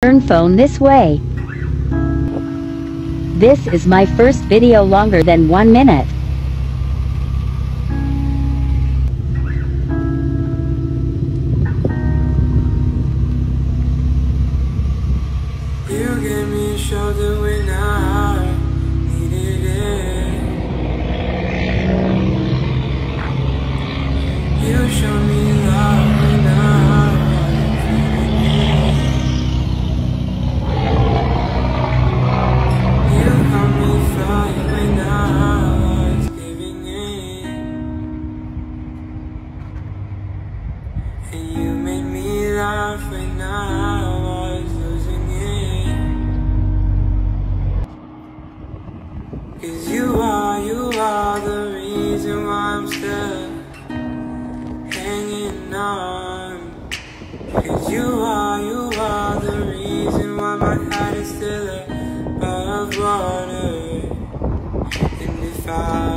Turn phone this way. This is my first video longer than 1 minute. You gave me a shoulder when I needed it. You showed me love when I needed it. You got me flying when I was giving in. And you made me laugh when I was losing it. 'Cause you are the reason why I'm still hanging on. 'Cause you are the reason why my heart is still above water. And if I